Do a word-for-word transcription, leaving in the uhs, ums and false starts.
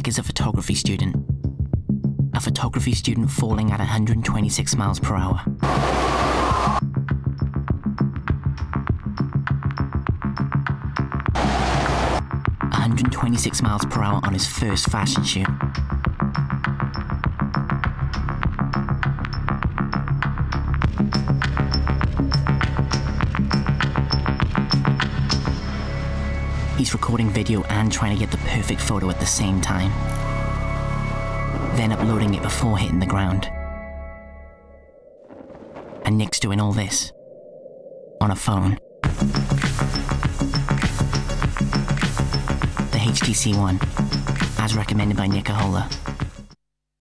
Nick is a photography student. A photography student falling at one hundred twenty-six miles per hour. one hundred twenty-six miles per hour on his first fashion shoot. He's recording video and trying to get the perfect photo at the same time, then uploading it before hitting the ground. And Nick's doing all this on a phone. The H T C One, as recommended by Nick Ahola.